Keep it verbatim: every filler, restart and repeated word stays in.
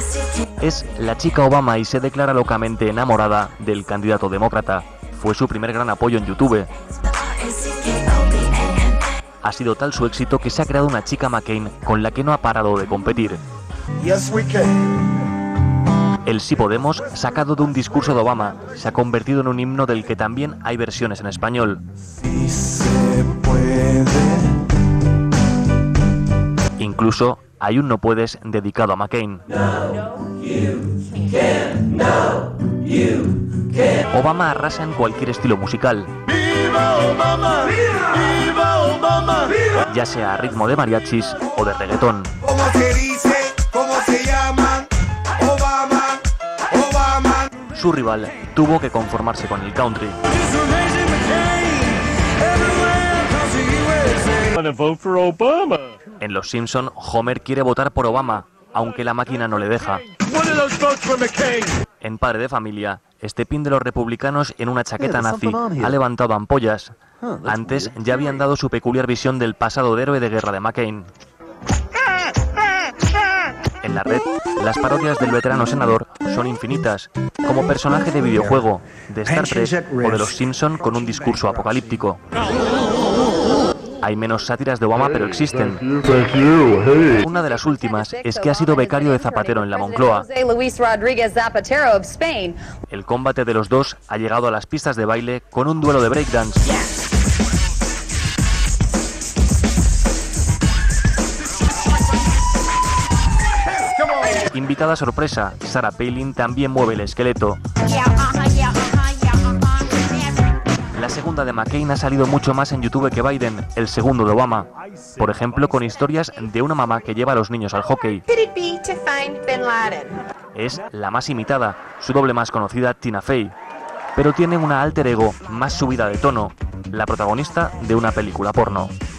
Es la chica Obama y se declara locamente enamorada del candidato demócrata. Fue su primer gran apoyo en YouTube. Ha sido tal su éxito que se ha creado una chica McCain con la que no ha parado de competir. El Sí Podemos, sacado de un discurso de Obama, se ha convertido en un himno del que también hay versiones en español. Sí se puede. Incluso hay un No Puedes dedicado a McCain. Obama arrasa en cualquier estilo musical, ¡Viva Obama! ¡Viva Obama! ya sea a ritmo de mariachis o de reggaetón. ¿Cómo se dice? ¿Cómo se llaman? Obama, Obama. Su rival tuvo que conformarse con el country. En Los Simpson, Homer quiere votar por Obama, aunque la máquina no le deja. En Padre de Familia, este pin de los republicanos en una chaqueta nazi ha levantado ampollas. Antes ya habían dado su peculiar visión del pasado de héroe de guerra de McCain. En la red, las parodias del veterano senador son infinitas, como personaje de videojuego, de Star Trek o de Los Simpson con un discurso apocalíptico. Hay menos sátiras de Obama, pero existen. Una de las últimas es que ha sido becario de Zapatero en la Moncloa. El combate de los dos ha llegado a las pistas de baile con un duelo de breakdance. Invitada sorpresa, Sarah Palin también mueve el esqueleto. La segunda de McCain ha salido mucho más en YouTube que Biden, el segundo de Obama. Por ejemplo, con historias de una mamá que lleva a los niños al hockey. Es la más imitada, su doble más conocida, Tina Fey. Pero tiene una alter ego más subida de tono, la protagonista de una película porno.